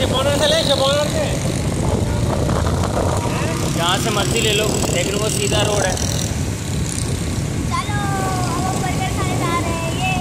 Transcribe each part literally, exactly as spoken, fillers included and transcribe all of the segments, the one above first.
शिपोनर से ले, शिपोनर से यहाँ से मर्जी ले लो, लेकिन वो सीधा रोड है। चलो अब हम बर्गर खाने जा रहे हैं। ये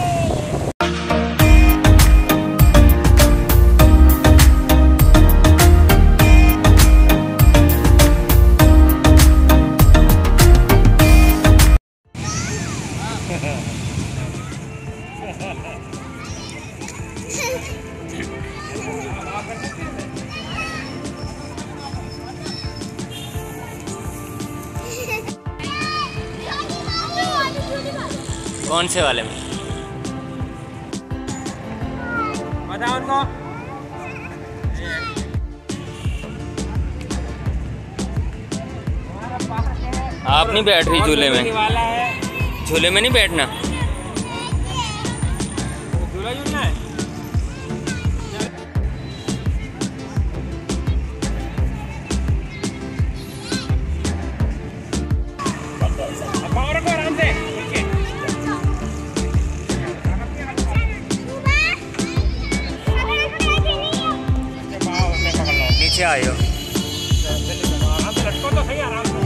कौन से वाले में? बताओ उनको। आप नहीं बैठ रही झूले में? झूले में नहीं बैठना। झूला झूलना है। आराम से नीचे आए हो। आराम से लटको तो सही, आराम से।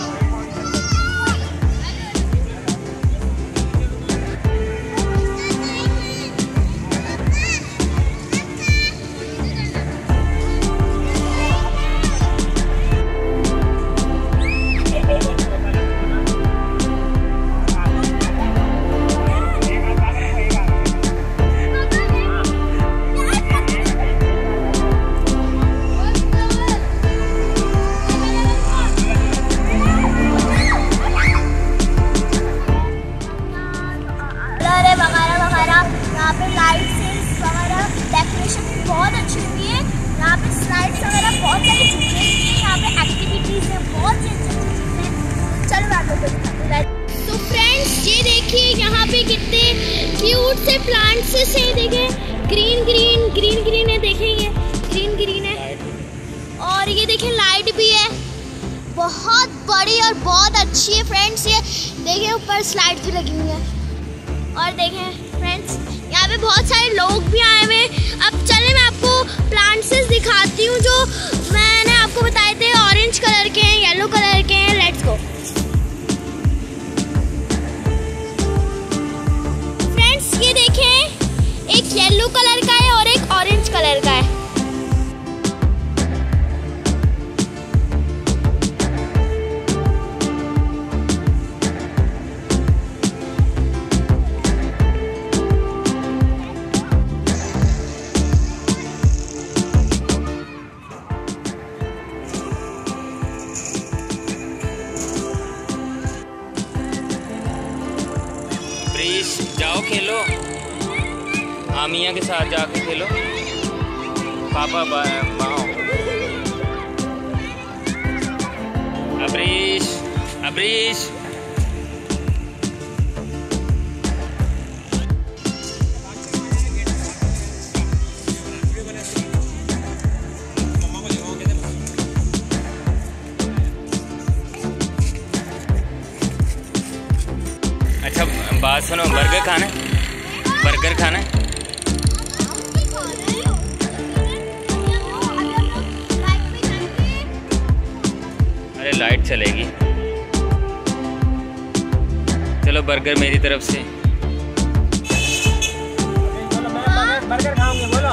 बहुत अच्छी हुई है। यहाँ पे स्लाइड्स वगैरह बहुत सारी चीजें हैं, यहाँ पे एक्टिविटीज है, बहुत सी अच्छी अच्छी चीजें हैं। चलो मैं आपको दिखाती हूँ। तो फ्रेंड्स ये देखिए यहाँ पे कितने क्यूट से प्लांट्स से, देखें ग्रीन ग्रीन ग्रीन ग्रीन है, देखें ये ग्रीन ग्रीन है। और ये देखें लाइट भी है, बहुत बड़ी और बहुत अच्छी है फ्रेंड्स। ये देखिए ऊपर स्लाइड्स भी लगी हुई है। और देखें फ्रेंड्स यहाँ पे बहुत सारे लोग भी आए हुए हैं। अब चले मैं आपको प्लांट्स दिखाती हूँ जो मैंने आपको बताए थे, ऑरेंज कलर के हैं, येलो कलर के हैं। लेट्स गो फ्रेंड्स, ये देखें एक येलो कलर का है और एक ऑरेंज कलर का है। जाओ खेलो, आमिया के साथ जाके खेलो। पापा बाओ। अबरीश अबरीश अच्छा बात सुनो, बर्गर खाना है? बर्गर खाना है? अरे लाइट चलेगी। चलो बर्गर मेरी तरफ से। बर्गर खाओगे बोलो।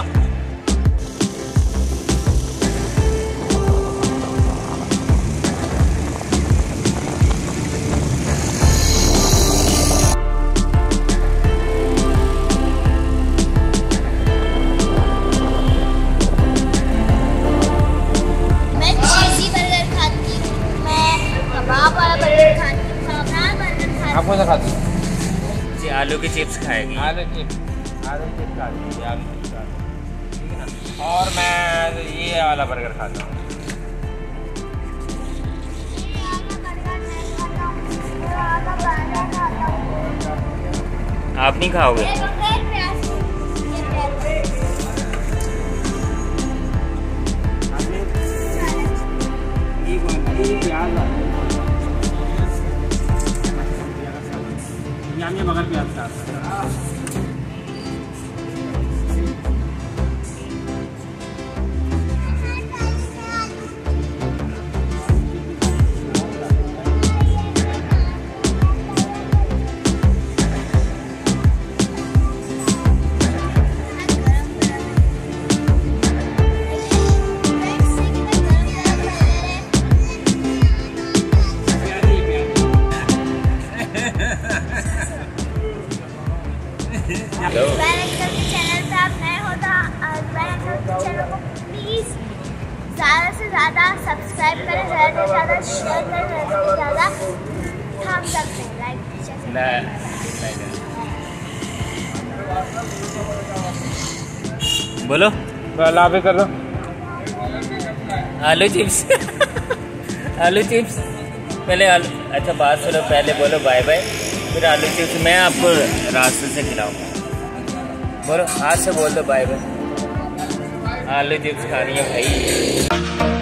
आप कौन सा खाती हैं? जी आलू की चिप्स खाएगी। आलू चिप्स आलू चिप्स खाती है, आलू चिप्स खाती है, ठीक है ना। और मैं ये वाला बर्गर खाता हूँ। आप नहीं खाओगे? आमिया बगल प्याज का जुबैर अंकल के चैनल पे आप नए हो तो जुबैर अंकल के चैनल को प्लीज़ ज़्यादा से ज़्यादा सब्सक्राइब करें, ज़्यादा से ज़्यादा शेयर करें, ज़्यादा से ज़्यादा थम्स अप दें, लाइक बोलो लाभ कर दो। आलू चिप्स आलू चिप्स पहले आलू, अच्छा बात सुनो, पहले बोलो बाय बाय, फिर आलू चिप्स मैं आपको रास्ते से खिलाऊंगा। बोलो हाथ से बोल दो बाय बाय। आलू चिप्स खानी है भाई।